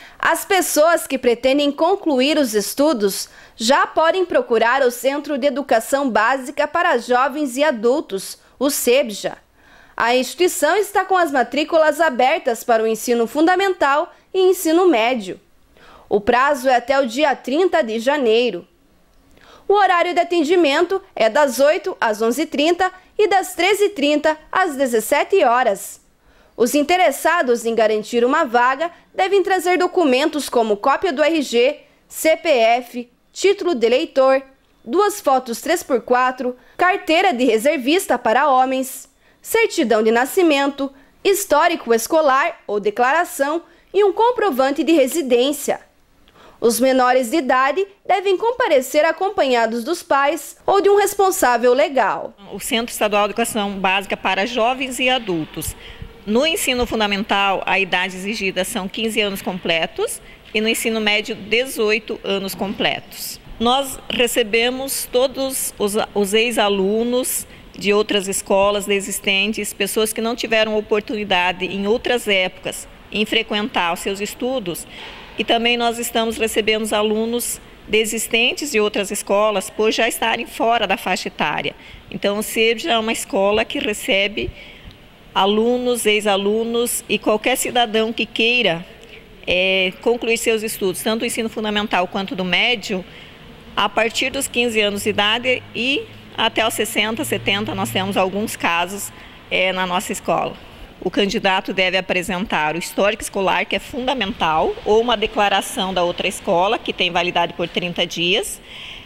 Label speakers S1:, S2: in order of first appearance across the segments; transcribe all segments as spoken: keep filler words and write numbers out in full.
S1: As pessoas que pretendem concluir os estudos já podem procurar o Centro de Educação Básica para Jovens e Adultos, o CEBJA. A instituição está com as matrículas abertas para o ensino fundamental e ensino médio. O prazo é até o dia trinta de janeiro. O horário de atendimento é das oito às onze e trinta e das treze e trinta às dezessete horas. Os interessados em garantir uma vaga devem trazer documentos como cópia do R G, C P F, título de eleitor, duas fotos três por quatro, carteira de reservista para homens, certidão de nascimento, histórico escolar ou declaração e um comprovante de residência. Os menores de idade devem comparecer acompanhados dos pais ou de um responsável legal.
S2: O Centro Estadual de Educação Básica para Jovens e Adultos. No ensino fundamental, a idade exigida são quinze anos completos e no ensino médio, dezoito anos completos. Nós recebemos todos os, os ex-alunos de outras escolas existentes, pessoas que não tiveram oportunidade em outras épocas em frequentar os seus estudos, e também nós estamos recebendo alunos desistentes de outras escolas por já estarem fora da faixa etária. Então, o CEBJA é uma escola que recebe alunos, ex-alunos e qualquer cidadão que queira é, concluir seus estudos, tanto do ensino fundamental quanto do médio, a partir dos quinze anos de idade e até os sessenta, setenta, nós temos alguns casos é, na nossa escola. O candidato deve apresentar o histórico escolar, que é fundamental, ou uma declaração da outra escola, que tem validade por trinta dias,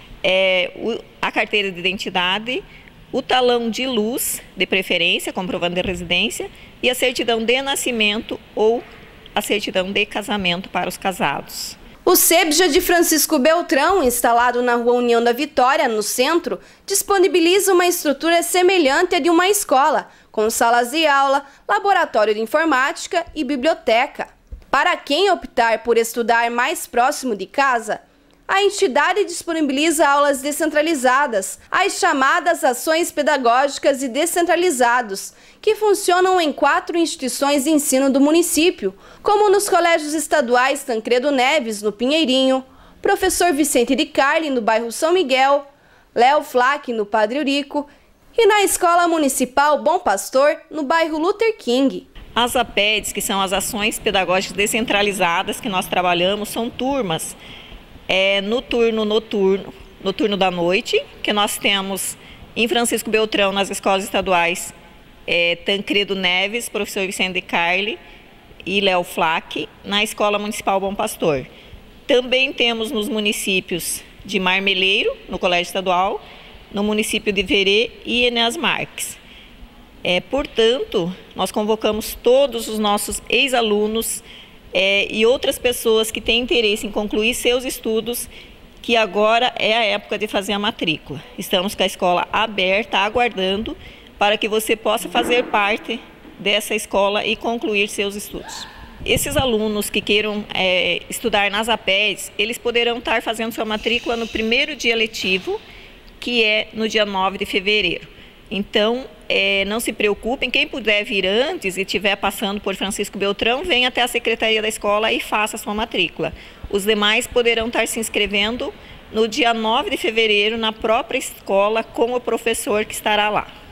S2: é, o, a carteira de identidade, o talão de luz, de preferência, comprovando de residência, e a certidão de nascimento ou a certidão de casamento para os casados.
S1: O CEBJA de Francisco Beltrão, instalado na Rua União da Vitória, no centro, disponibiliza uma estrutura semelhante à de uma escola, com salas de aula, laboratório de informática e biblioteca. Para quem optar por estudar mais próximo de casa, a entidade disponibiliza aulas descentralizadas, as chamadas ações pedagógicas e descentralizados, que funcionam em quatro instituições de ensino do município, como nos colégios estaduais Tancredo Neves, no Pinheirinho, Professor Vicente de Carli, no bairro São Miguel, Léo Flack, no Padre Eurico, e na Escola Municipal Bom Pastor, no bairro Luther King.
S2: As A P E Ds, que são as ações pedagógicas descentralizadas que nós trabalhamos, são turmas é, no turno noturno, no turno da noite, que nós temos em Francisco Beltrão, nas escolas estaduais é, Tancredo Neves, Professor Vicente de Carli e Léo Flack, na Escola Municipal Bom Pastor. Também temos nos municípios de Marmeleiro, no Colégio Estadual, no município de Verê e Enéas Marques. É, portanto, nós convocamos todos os nossos ex-alunos é, e outras pessoas que têm interesse em concluir seus estudos, que agora é a época de fazer a matrícula. Estamos com a escola aberta, aguardando, para que você possa fazer parte dessa escola e concluir seus estudos. Esses alunos que queiram é, estudar nas A P E Ds, eles poderão estar fazendo sua matrícula no primeiro dia letivo, que é no dia nove de fevereiro. Então, é, não se preocupem, quem puder vir antes e estiver passando por Francisco Beltrão, venha até a secretaria da escola e faça a sua matrícula. Os demais poderão estar se inscrevendo no dia nove de fevereiro na própria escola com o professor que estará lá.